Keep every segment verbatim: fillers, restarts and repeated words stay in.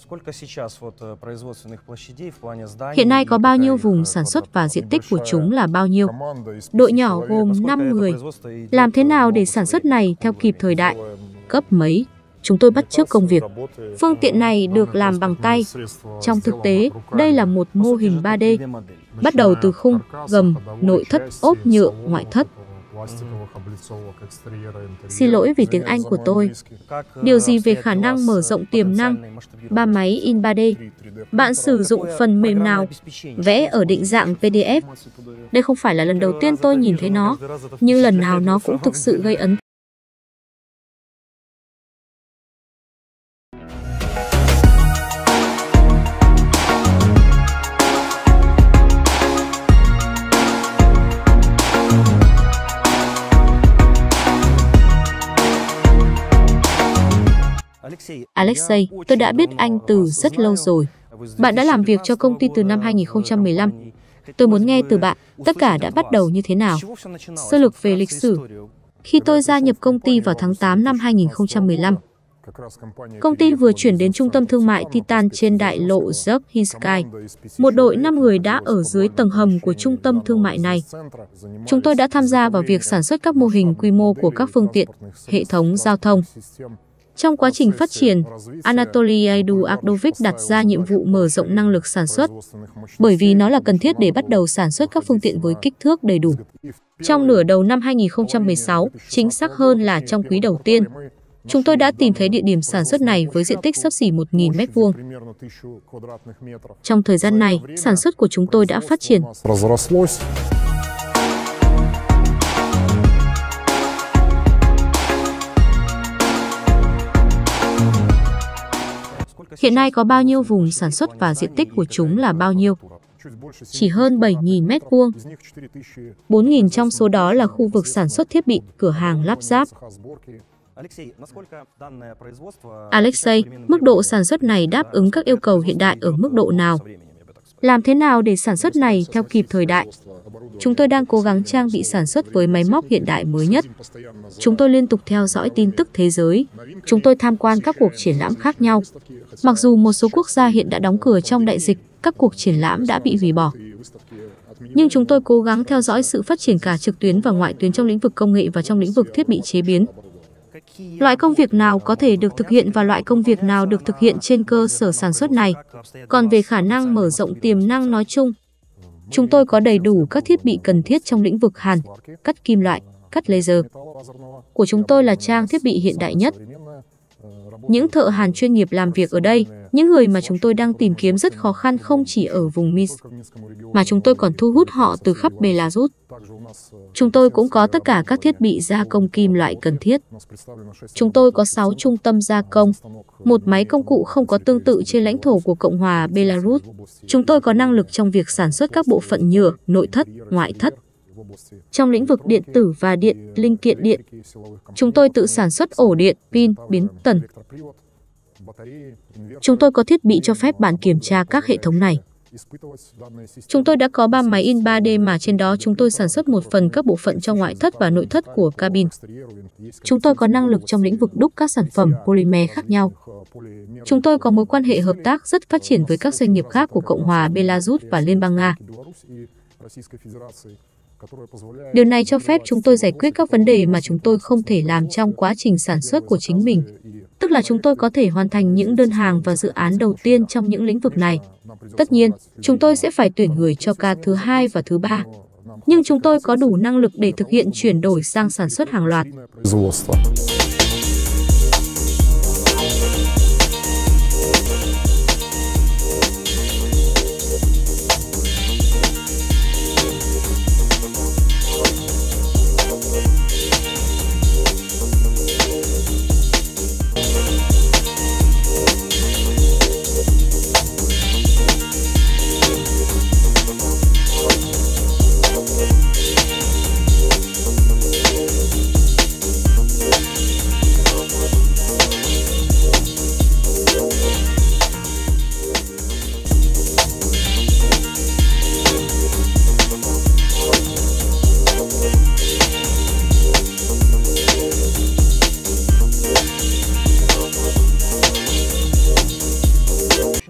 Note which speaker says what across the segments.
Speaker 1: Hiện nay có bao nhiêu vùng sản xuất và diện tích của chúng là bao nhiêu? Đội nhỏ gồm năm người. Làm thế nào để sản xuất này theo kịp thời đại? Cấp mấy? Chúng tôi bắt chước công việc. Phương tiện này được làm bằng tay. Trong thực tế, đây là một mô hình ba D. Bắt đầu từ khung, gầm, nội thất, ốp nhựa, ngoại thất. Xin lỗi vì tiếng Anh của tôi. Điều gì về khả năng mở rộng tiềm năng? Ba máy in ba D. Bạn sử dụng phần mềm nào? Vẽ ở định dạng pê đê ép. Đây không phải là lần đầu tiên tôi nhìn thấy nó, nhưng lần nào nó cũng thực sự gây ấn tượng. Alexei, tôi đã biết anh từ rất lâu rồi. Bạn đã làm việc cho công ty từ năm hai nghìn không trăm mười lăm. Tôi muốn nghe từ bạn, tất cả đã bắt đầu như thế nào? Sơ lược về lịch sử. Khi tôi gia nhập công ty vào tháng tám năm hai nghìn không trăm mười lăm, công ty vừa chuyển đến trung tâm thương mại Titan trên đại lộ Zokhinsky. Một đội năm người đã ở dưới tầng hầm của trung tâm thương mại này. Chúng tôi đã tham gia vào việc sản xuất các mô hình quy mô của các phương tiện, hệ thống giao thông. Trong quá trình phát triển, Anatoly Eduardovich đặt ra nhiệm vụ mở rộng năng lực sản xuất, bởi vì nó là cần thiết để bắt đầu sản xuất các phương tiện với kích thước đầy đủ. Trong nửa đầu năm hai nghìn không trăm mười sáu, chính xác hơn là trong quý đầu tiên, chúng tôi đã tìm thấy địa điểm sản xuất này với diện tích xấp xỉ một nghìn mét vuông. Trong thời gian này, sản xuất của chúng tôi đã phát triển. Hiện nay có bao nhiêu vùng sản xuất và diện tích của chúng là bao nhiêu? Chỉ hơn bảy nghìn mét vuông. bốn nghìn trong số đó là khu vực sản xuất thiết bị, cửa hàng lắp ráp. Alexei, mức độ sản xuất này đáp ứng các yêu cầu hiện đại ở mức độ nào? Làm thế nào để sản xuất này theo kịp thời đại? Chúng tôi đang cố gắng trang bị sản xuất với máy móc hiện đại mới nhất. Chúng tôi liên tục theo dõi tin tức thế giới. Chúng tôi tham quan các cuộc triển lãm khác nhau. Mặc dù một số quốc gia hiện đã đóng cửa trong đại dịch, các cuộc triển lãm đã bị hủy bỏ. Nhưng chúng tôi cố gắng theo dõi sự phát triển cả trực tuyến và ngoại tuyến trong lĩnh vực công nghệ và trong lĩnh vực thiết bị chế biến. Loại công việc nào có thể được thực hiện và loại công việc nào được thực hiện trên cơ sở sản xuất này. Còn về khả năng mở rộng tiềm năng nói chung, chúng tôi có đầy đủ các thiết bị cần thiết trong lĩnh vực hàn, cắt kim loại, cắt laser. Của chúng tôi là trang thiết bị hiện đại nhất. Những thợ hàn chuyên nghiệp làm việc ở đây, những người mà chúng tôi đang tìm kiếm rất khó khăn không chỉ ở vùng Minsk, mà chúng tôi còn thu hút họ từ khắp Belarus. Chúng tôi cũng có tất cả các thiết bị gia công kim loại cần thiết. Chúng tôi có sáu trung tâm gia công, một máy công cụ không có tương tự trên lãnh thổ của Cộng hòa Belarus. Chúng tôi có năng lực trong việc sản xuất các bộ phận nhựa, nội thất, ngoại thất. Trong lĩnh vực điện tử và điện, linh kiện điện, chúng tôi tự sản xuất ổ điện, pin, biến tần. Chúng tôi có thiết bị cho phép bạn kiểm tra các hệ thống này. Chúng tôi đã có ba máy in ba D mà trên đó chúng tôi sản xuất một phần các bộ phận cho ngoại thất và nội thất của cabin. Chúng tôi có năng lực trong lĩnh vực đúc các sản phẩm polymer khác nhau. Chúng tôi có mối quan hệ hợp tác rất phát triển với các doanh nghiệp khác của Cộng hòa Belarus và Liên bang Nga. Điều này cho phép chúng tôi giải quyết các vấn đề mà chúng tôi không thể làm trong quá trình sản xuất của chính mình. Tức là chúng tôi có thể hoàn thành những đơn hàng và dự án đầu tiên trong những lĩnh vực này. Tất nhiên, chúng tôi sẽ phải tuyển người cho ca thứ hai và thứ ba. Nhưng chúng tôi có đủ năng lực để thực hiện chuyển đổi sang sản xuất hàng loạt.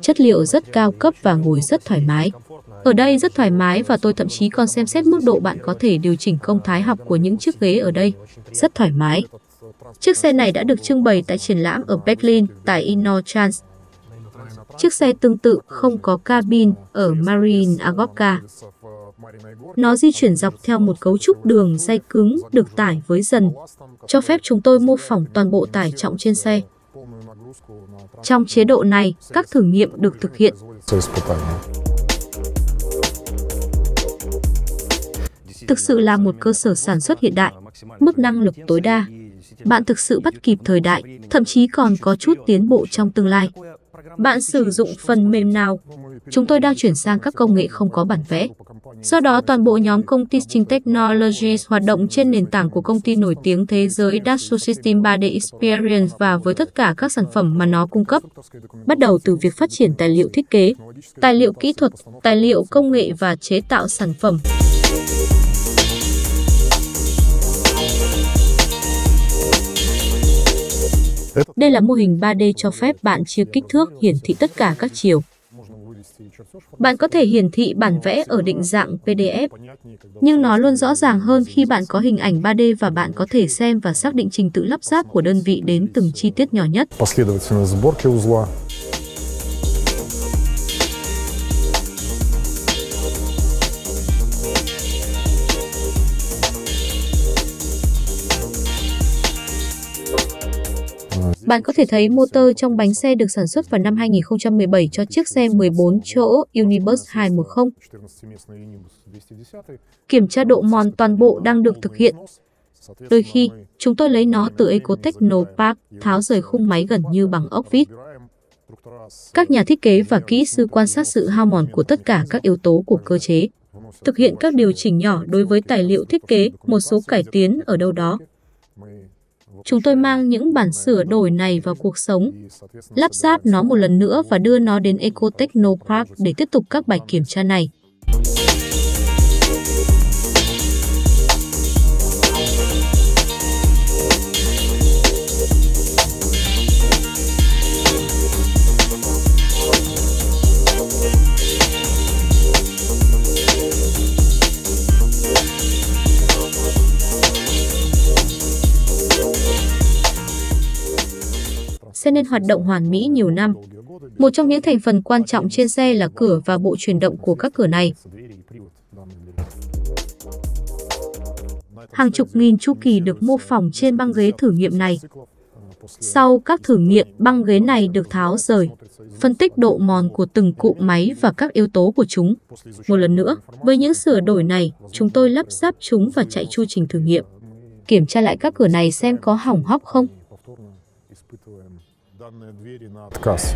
Speaker 1: chất liệu rất cao cấp và ngồi rất thoải mái. Ở đây rất thoải mái và tôi thậm chí còn xem xét mức độ bạn có thể điều chỉnh công thái học của những chiếc ghế ở đây. Rất thoải mái. Chiếc xe này đã được trưng bày tại triển lãm ở Berlin tại InnoTrans. Chiếc xe tương tự không có cabin ở Marine Agorka. Nó di chuyển dọc theo một cấu trúc đường ray cứng được tải với dần, cho phép chúng tôi mô phỏng toàn bộ tải trọng trên xe. Trong chế độ này, các thử nghiệm được thực hiện. Thực sự là một cơ sở sản xuất hiện đại, mức năng lực tối đa. Bạn thực sự bắt kịp thời đại, thậm chí còn có chút tiến bộ trong tương lai. Bạn sử dụng phần mềm nào? Chúng tôi đang chuyển sang các công nghệ không có bản vẽ. Do đó, toàn bộ nhóm công ty String Technologies hoạt động trên nền tảng của công ty nổi tiếng thế giới Dassault Systèmes ba D Experience và với tất cả các sản phẩm mà nó cung cấp. Bắt đầu từ việc phát triển tài liệu thiết kế, tài liệu kỹ thuật, tài liệu công nghệ và chế tạo sản phẩm. Đây là mô hình ba D cho phép bạn chia kích thước hiển thị tất cả các chiều. Bạn có thể hiển thị bản vẽ ở định dạng P D F, nhưng nó luôn rõ ràng hơn khi bạn có hình ảnh ba D và bạn có thể xem và xác định trình tự lắp ráp của đơn vị đến từng chi tiết nhỏ nhất. Bạn có thể thấy motor trong bánh xe được sản xuất vào năm hai nghìn không trăm mười bảy cho chiếc xe mười bốn chỗ Unibus hai một không. Kiểm tra độ mòn toàn bộ đang được thực hiện. Đôi khi, chúng tôi lấy nó từ Ecotechnopark, tháo rời khung máy gần như bằng ốc vít. Các nhà thiết kế và kỹ sư quan sát sự hao mòn của tất cả các yếu tố của cơ chế. Thực hiện các điều chỉnh nhỏ đối với tài liệu thiết kế, một số cải tiến ở đâu đó. Chúng tôi mang những bản sửa đổi này vào cuộc sống, lắp ráp nó một lần nữa và đưa nó đến Ecotechnopark để tiếp tục các bài kiểm tra này. Xe nên hoạt động hoàn mỹ nhiều năm. Một trong những thành phần quan trọng trên xe là cửa và bộ chuyển động của các cửa này. Hàng chục nghìn chu kỳ được mô phỏng trên băng ghế thử nghiệm này. Sau các thử nghiệm, băng ghế này được tháo rời, phân tích độ mòn của từng cụm máy và các yếu tố của chúng. Một lần nữa, với những sửa đổi này, chúng tôi lắp ráp chúng và chạy chu trình thử nghiệm. Kiểm tra lại các cửa này xem có hỏng hóc không.
Speaker 2: Отказ.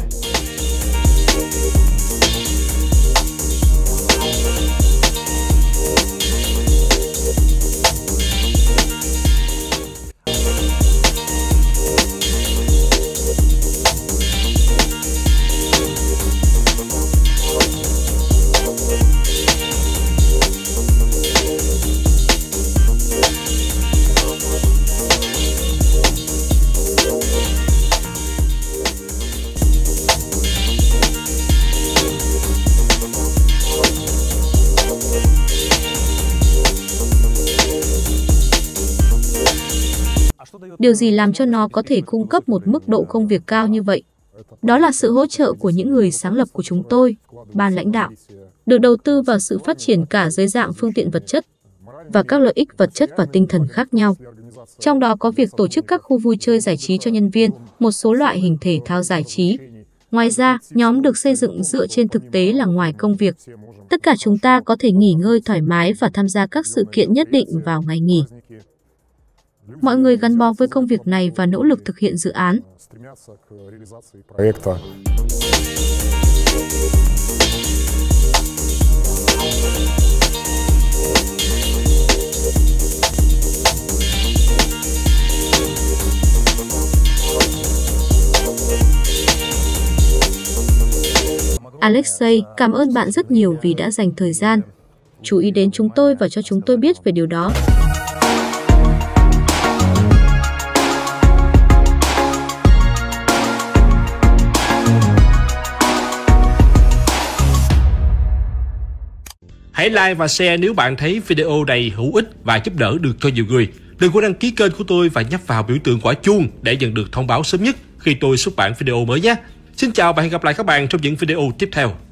Speaker 1: Điều gì làm cho nó có thể cung cấp một mức độ công việc cao như vậy? Đó là sự hỗ trợ của những người sáng lập của chúng tôi, ban lãnh đạo, được đầu tư vào sự phát triển cả dưới dạng phương tiện vật chất và các lợi ích vật chất và tinh thần khác nhau. Trong đó có việc tổ chức các khu vui chơi giải trí cho nhân viên, một số loại hình thể thao giải trí. Ngoài ra, nhóm được xây dựng dựa trên thực tế là ngoài công việc. Tất cả chúng ta có thể nghỉ ngơi thoải mái và tham gia các sự kiện nhất định vào ngày nghỉ. Mọi người gắn bó với công việc này và nỗ lực thực hiện dự án. Alexei, cảm ơn bạn rất nhiều vì đã dành thời gian. Chú ý đến chúng tôi và cho chúng tôi biết về điều đó.
Speaker 2: Hãy like và share nếu bạn thấy video này hữu ích và giúp đỡ được cho nhiều người. Đừng quên đăng ký kênh của tôi và nhấp vào biểu tượng quả chuông để nhận được thông báo sớm nhất khi tôi xuất bản video mới nhé. Xin chào và hẹn gặp lại các bạn trong những video tiếp theo.